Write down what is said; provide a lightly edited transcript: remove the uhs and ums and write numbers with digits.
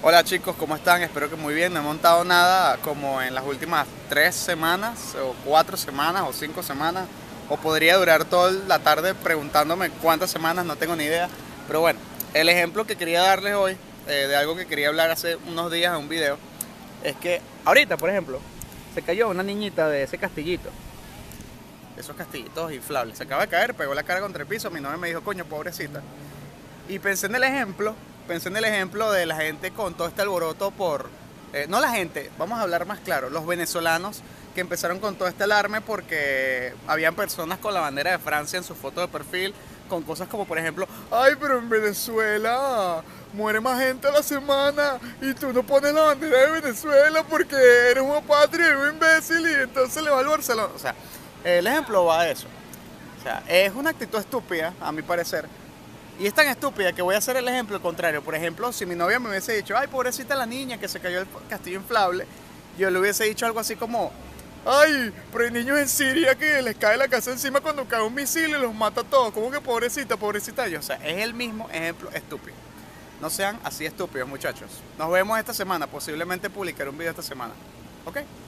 Hola chicos, ¿cómo están? Espero que muy bien. No he montado nada como en las últimas 3 semanas, o 4 semanas, o 5 semanas, o podría durar toda la tarde preguntándome cuántas semanas, no tengo ni idea. Pero bueno, el ejemplo que quería darles hoy, de algo que quería hablar hace unos días en un video, es que ahorita, por ejemplo, se cayó una niñita de ese castillito, esos castillitos inflables. Se acaba de caer, pegó la cara contra el piso. Mi novia me dijo, coño, pobrecita. Y pensé en el ejemplo de la gente con todo este alboroto no la gente, vamos a hablar más claro, los venezolanos que empezaron con todo este alarme porque habían personas con la bandera de Francia en su foto de perfil, con cosas como por ejemplo, ay, pero en Venezuela muere más gente a la semana y tú no pones la bandera de Venezuela porque eres un apátrida y un imbécil y entonces le va al Barcelona. O sea, el ejemplo va a eso. O sea, es una actitud estúpida, a mi parecer, y es tan estúpida que voy a hacer el ejemplo contrario. Por ejemplo, si mi novia me hubiese dicho, ay, pobrecita la niña que se cayó del castillo inflable, yo le hubiese dicho algo así como, ay, pero hay niños en Siria que les cae la casa encima cuando cae un misil y los mata a todos. ¿Cómo que pobrecita, pobrecita yo? O sea, es el mismo ejemplo estúpido. No sean así estúpidos, muchachos. Nos vemos esta semana. Posiblemente publicaré un video esta semana. ¿Ok?